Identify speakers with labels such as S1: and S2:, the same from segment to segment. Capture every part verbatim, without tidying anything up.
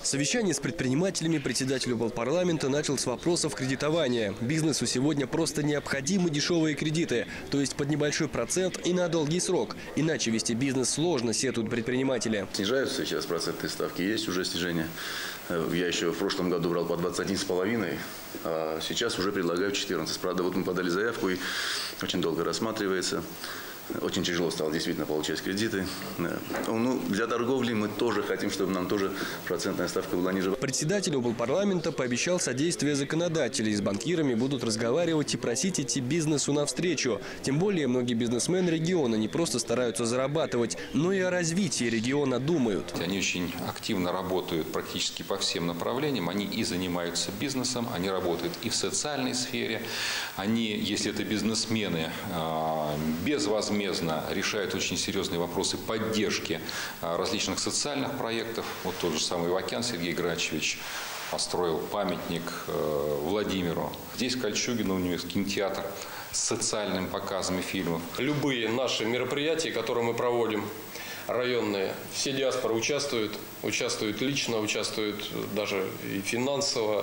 S1: Совещание с предпринимателями председатель облпарламента начал с вопросов кредитования. Бизнесу сегодня просто необходимы дешевые кредиты, то есть под небольшой процент и на долгий срок. Иначе вести бизнес сложно, сетуют предприниматели.
S2: Снижаются сейчас процентные ставки, есть уже снижение. Я еще в прошлом году брал по двадцать один с половиной, а сейчас уже предлагаю четырнадцать. Правда, вот мы подали заявку и очень долго рассматривается. Очень тяжело стало действительно получать кредиты. Ну, для торговли мы тоже хотим, чтобы нам тоже процентная ставка была ниже.
S1: Председатель облпарламента пообещал содействие законодателей. С банкирами будут разговаривать и просить идти бизнесу навстречу. Тем более многие бизнесмены региона не просто стараются зарабатывать, но и о развитии региона думают.
S3: Они очень активно работают практически по всем направлениям. Они и занимаются бизнесом, они работают и в социальной сфере. Они, если это бизнесмены, безвозмездно решают очень серьезные вопросы поддержки различных социальных проектов. Вот тот же самый Ивакян Сергей Грачевич построил памятник Владимиру. Здесь в Кольчугино у него есть кинотеатр с социальными показами фильмов.
S4: Любые наши мероприятия, которые мы проводим, районные, все диаспоры участвуют, участвуют лично, участвуют даже и финансово,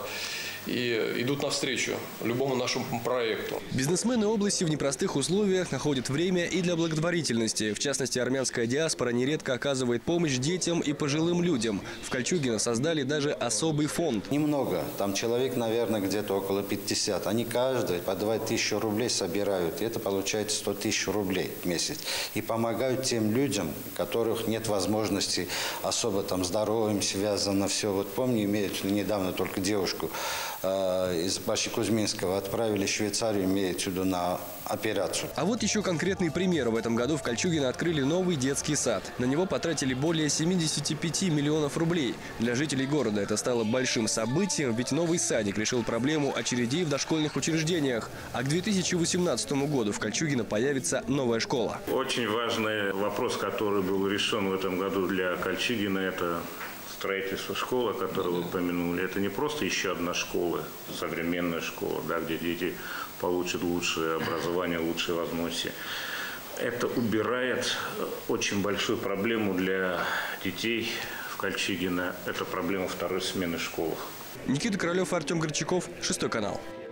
S4: и идут навстречу любому нашему проекту.
S1: Бизнесмены области в непростых условиях находят время и для благотворительности. В частности, армянская диаспора нередко оказывает помощь детям и пожилым людям. В Кольчугино создали даже особый фонд.
S5: Немного, там человек, наверное, где-то около пятидесяти. Они каждый по две тысячи рублей собирают. И это получается сто тысяч рублей в месяц. И помогают тем людям, у которых нет возможности особо там здоровьем связано все. Вот помню, имеют недавно только девушку из Баши-Кузьминского отправили в Швейцарию, имеет сюда на операцию.
S1: А вот еще конкретный пример. В этом году в Кольчугино открыли новый детский сад. На него потратили более семидесяти пяти миллионов рублей. Для жителей города это стало большим событием, ведь новый садик решил проблему очередей в дошкольных учреждениях. А к две тысячи восемнадцатому году в Кольчугино появится новая школа.
S6: Очень важный вопрос, который был решен в этом году для Кольчугино, это строительство школы, которую вы упомянули. Это не просто еще одна школа, современная школа, да, где дети получат лучшее образование, лучшие возможности. Это убирает очень большую проблему для детей в Кольчугино. Это проблема второй смены в школах.
S1: Никита Королев, Артем Горчаков, Шестой канал.